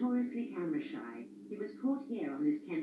notoriously camera shy. He was caught here on this camera.